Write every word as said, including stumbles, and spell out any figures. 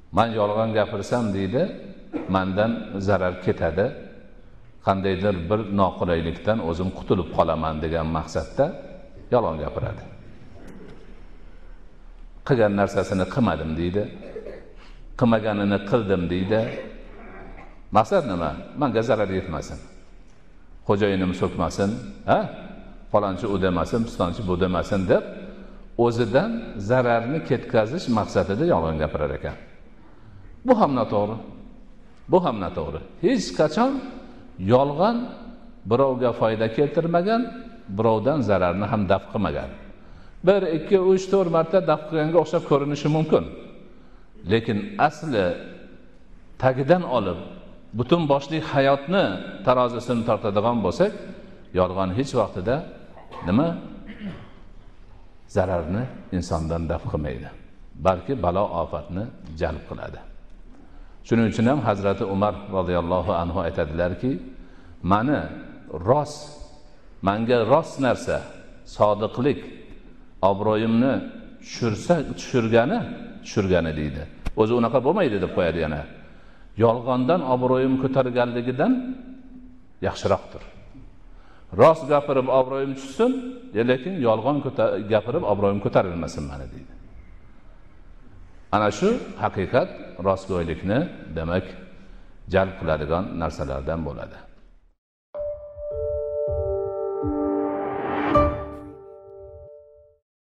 Men yolg'on gapirsam deydi, mendan zarar ketadi. Qandaydir bir noqulaylikdan o'zim qutulib qolaman degan maqsadda yolg'on gapiradi. Qilgan narsasini qilmadim deydi. Qilmaganini qildim deydi. Maqsad nima? Menga zarar yetmasin. Xo'jayinim so'kmasin, ha? Falonchi u demasin, pistonchi bu demasin deb o'zidan zararni ketkazish maqsadida yolg'on gapirar ekan. Bu ham noto'g'ri. Bu ham noto'g'ri. Hech qachon yolg'on birovga foyda keltirmagan, birovdan zararni ham daf qilmagan. bir, ikki, uch, to'rt marta daf qilganga o'xshab ko'rinishi mumkin. Lekin asli tagidan olib butun boshli hayotni tarozisini tortadigan bo'lsak, yolg'on hech vaqtida nima? Zararni insondan daf qilmaydi, balki balo ofatni jalb qiladi. Shuning uchun ham Hazrati Umar radhiyallohu anhu aytadilarki, meni rost, menga rost narsa, sodiqlik obro'yimni tushirsa, tushirgani, tushirgani deydi. O'zi unaqa bo'lmaydi deb qo'yadi yana. Yolg'ondan obro'yim ko'targanligidan yaxshiroqdir. Rost gapirib obro'yim tushsin, lekin yolg'on gapirib obro'yim ko'tarilmasin meni deydi. Ana shu haqiqat rostgo'ylikni demak jalb qiladigan narsalardan bo'ladi.